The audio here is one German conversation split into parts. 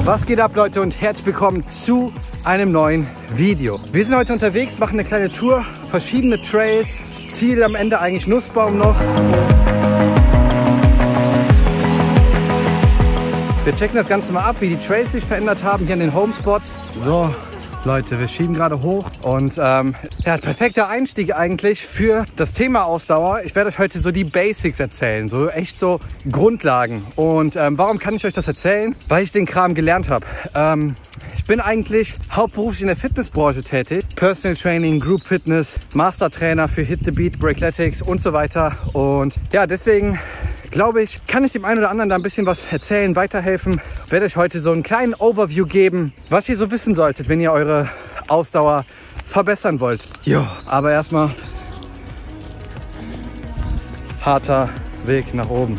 Was geht ab, Leute, und herzlich willkommen zu einem neuen Video. Wir sind heute unterwegs, machen eine kleine Tour, verschiedene Trails, Ziel am Ende eigentlich Nussbaum noch. Wir checken das Ganze mal ab, wie die Trails sich verändert haben hier an den Homespots. So, Leute, wir schieben gerade hoch und ja, perfekter Einstieg eigentlich für das Thema Ausdauer. Ich werde euch heute so die Basics erzählen, so echt so Grundlagen. Und warum kann ich euch das erzählen? Weil ich den Kram gelernt habe. Ich bin eigentlich hauptberuflich in der Fitnessbranche tätig. Personal Training, Group Fitness, Mastertrainer für Hit the Beat, Breakletics und so weiter. Und ja, deswegen glaube ich, kann ich dem einen oder anderen da ein bisschen was erzählen, weiterhelfen. Ich werde euch heute so einen kleinen Overview geben, was ihr so wissen solltet, wenn ihr eure Ausdauer verbessern wollt. Jo, aber erstmal harter Weg nach oben.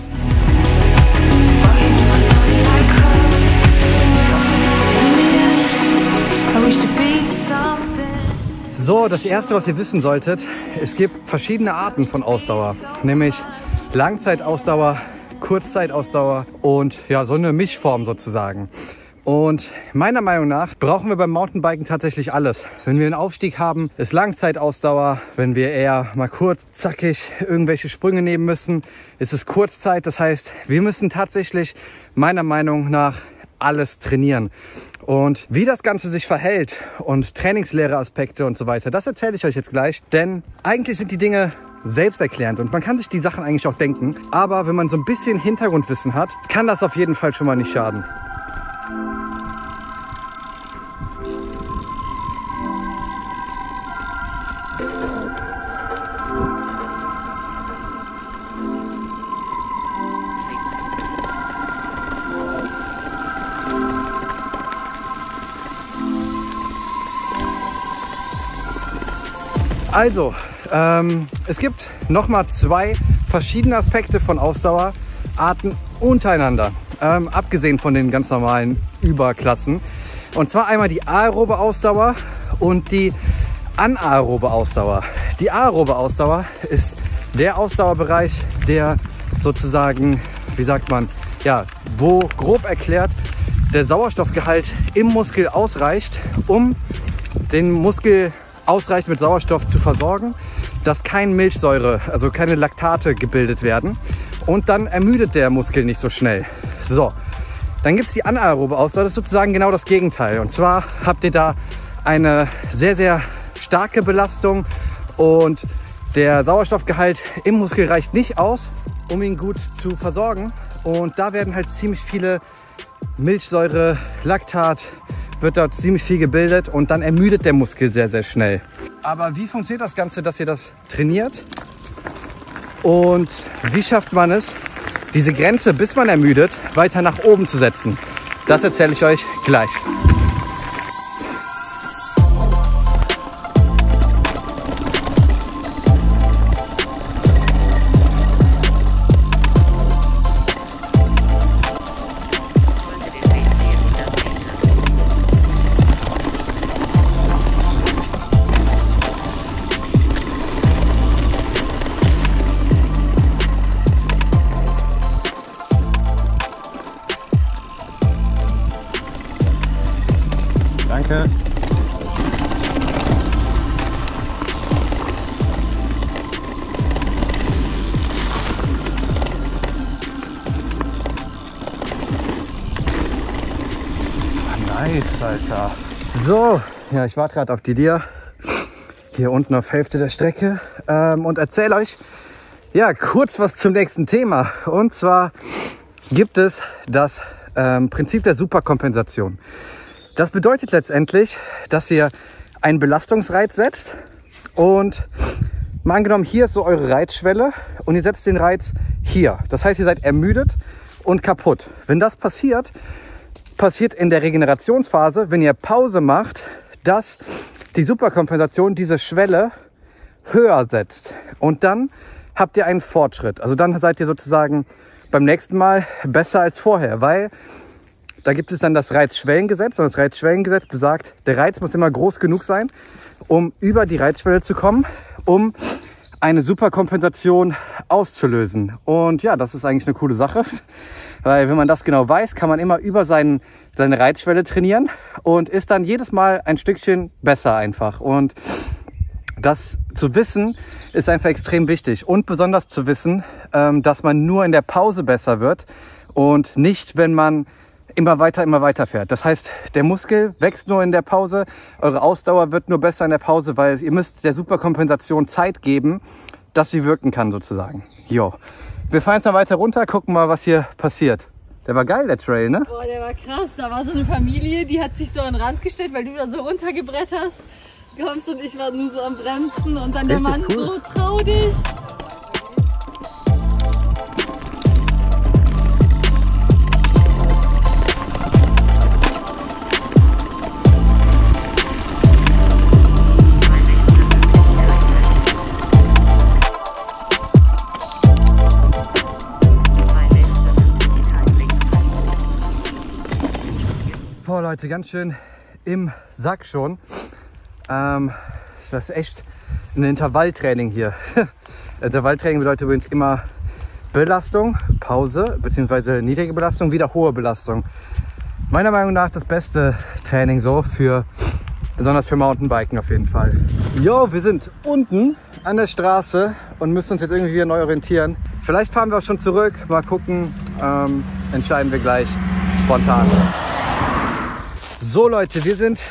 So, das erste, was ihr wissen solltet, es gibt verschiedene Arten von Ausdauer, nämlich Langzeitausdauer, Kurzzeitausdauer und ja, so eine Mischform sozusagen. Und meiner Meinung nach brauchen wir beim Mountainbiken tatsächlich alles. Wenn wir einen Aufstieg haben, ist Langzeitausdauer. Wenn wir eher mal kurz, zackig irgendwelche Sprünge nehmen müssen, ist es Kurzzeit. Das heißt, wir müssen tatsächlich meiner Meinung nach alles trainieren. Und wie das Ganze sich verhält und Trainingslehre-Aspekte und so weiter, das erzähle ich euch jetzt gleich. Denn eigentlich sind die Dinge selbsterklärend und man kann sich die Sachen eigentlich auch denken. Aber wenn man so ein bisschen Hintergrundwissen hat, kann das auf jeden Fall schon mal nicht schaden. Also, es gibt nochmal zwei verschiedene Aspekte von Ausdauerarten untereinander, abgesehen von den ganz normalen Überklassen. Und zwar einmal die aerobe Ausdauer und die anaerobe Ausdauer. Die aerobe Ausdauer ist der Ausdauerbereich, der sozusagen, wie sagt man, ja, wo grob erklärt der Sauerstoffgehalt im Muskel ausreicht, um den Muskel ausreichend mit Sauerstoff zu versorgen, dass keine Milchsäure, also keine Laktate gebildet werden und dann ermüdet der Muskel nicht so schnell. So, dann gibt es die anaerobe Ausdauer, das ist sozusagen genau das Gegenteil. Und zwar habt ihr da eine sehr, sehr starke Belastung und der Sauerstoffgehalt im Muskel reicht nicht aus, um ihn gut zu versorgen. Und da werden halt ziemlich viele Milchsäure, Laktat, wird dort ziemlich viel gebildet und dann ermüdet der Muskel sehr, sehr schnell. Aber wie funktioniert das Ganze, dass ihr das trainiert? Und wie schafft man es, diese Grenze, bis man ermüdet, weiter nach oben zu setzen? Das erzähle ich euch gleich. Danke. Nice, Alter. So, ja, ich warte gerade auf die Dir. Hier unten auf Hälfte der Strecke. Und erzähle euch ja kurz was zum nächsten Thema. Und zwar gibt es das Prinzip der Superkompensation. Das bedeutet letztendlich, dass ihr einen Belastungsreiz setzt und mal angenommen, hier ist so eure Reizschwelle und ihr setzt den Reiz hier. Das heißt, ihr seid ermüdet und kaputt. Wenn das passiert, passiert in der Regenerationsphase, wenn ihr Pause macht, dass die Superkompensation diese Schwelle höher setzt. Und dann habt ihr einen Fortschritt. Also dann seid ihr sozusagen beim nächsten Mal besser als vorher, weil da gibt es dann das Reizschwellengesetz und das Reizschwellengesetz besagt, der Reiz muss immer groß genug sein, um über die Reizschwelle zu kommen, um eine Superkompensation auszulösen. Und ja, das ist eigentlich eine coole Sache, weil wenn man das genau weiß, kann man immer über seine Reizschwelle trainieren und ist dann jedes Mal ein Stückchen besser einfach. Und das zu wissen ist einfach extrem wichtig und besonders zu wissen, dass man nur in der Pause besser wird und nicht, wenn man immer weiter fährt. Das heißt, der Muskel wächst nur in der Pause, eure Ausdauer wird nur besser in der Pause, weil ihr müsst der Superkompensation Zeit geben, dass sie wirken kann sozusagen. Jo. Wir fahren jetzt mal weiter runter, gucken mal, was hier passiert. Der war geil, der Trail, ne? Boah, der war krass. Da war so eine Familie, die hat sich so an den Rand gestellt, weil du da so runtergebretterst kommst und ich war nur so am Bremsen und dann der Mann cool. So, trau dich. Boah, Leute, ganz schön im Sack schon. Das ist echt ein Intervalltraining hier. Intervalltraining bedeutet übrigens immer Belastung, Pause, beziehungsweise niedrige Belastung, wieder hohe Belastung. Meiner Meinung nach das beste Training so besonders für Mountainbiken auf jeden Fall. Jo, wir sind unten an der Straße und müssen uns jetzt irgendwie wieder neu orientieren. Vielleicht fahren wir auch schon zurück, mal gucken, entscheiden wir gleich spontan. So Leute, wir sind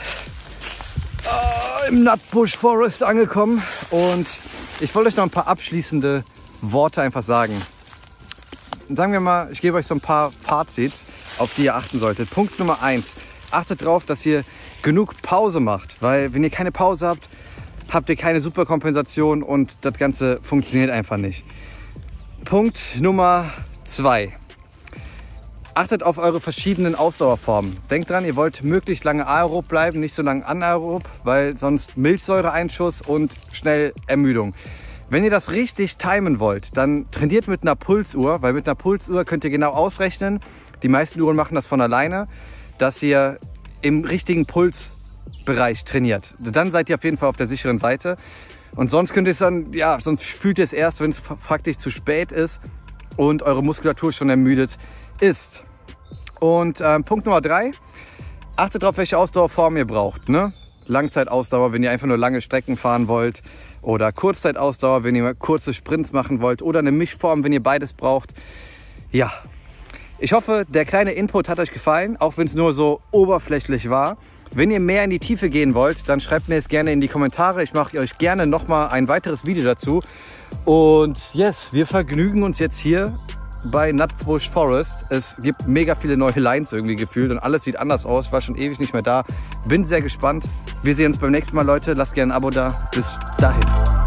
im Nutbush Forest angekommen und ich wollte euch noch ein paar abschließende Worte einfach sagen. Sagen wir mal, ich gebe euch so ein paar Fazits, auf die ihr achten solltet. Punkt Nummer 1. Achtet darauf, dass ihr genug Pause macht, weil wenn ihr keine Pause habt, habt ihr keine Superkompensation und das Ganze funktioniert einfach nicht. Punkt Nummer 2. Achtet auf eure verschiedenen Ausdauerformen. Denkt dran, ihr wollt möglichst lange aerob bleiben, nicht so lange anaerob, weil sonst Milchsäureeinschuss und schnell Ermüdung. Wenn ihr das richtig timen wollt, dann trainiert mit einer Pulsuhr, weil mit einer Pulsuhr könnt ihr genau ausrechnen, die meisten Uhren machen das von alleine, dass ihr im richtigen Pulsbereich trainiert. Dann seid ihr auf jeden Fall auf der sicheren Seite. Und sonst könnt ihr es dann, ja, sonst fühlt ihr es erst, wenn es praktisch zu spät ist und eure Muskulatur schon ermüdet ist. Und Punkt Nummer 3, achtet darauf, welche Ausdauerform ihr braucht. Ne? Langzeitausdauer, wenn ihr einfach nur lange Strecken fahren wollt, oder Kurzzeitausdauer, wenn ihr kurze Sprints machen wollt, oder eine Mischform, wenn ihr beides braucht. Ja, ich hoffe, der kleine Input hat euch gefallen, auch wenn es nur so oberflächlich war. Wenn ihr mehr in die Tiefe gehen wollt, dann schreibt mir es gerne in die Kommentare. Ich mache euch gerne nochmal ein weiteres Video dazu. Und yes, wir vergnügen uns jetzt hier bei Nutbush Forest. Es gibt mega viele neue Lines irgendwie gefühlt und alles sieht anders aus. Ich war schon ewig nicht mehr da. Bin sehr gespannt. Wir sehen uns beim nächsten Mal, Leute. Lasst gerne ein Abo da. Bis dahin.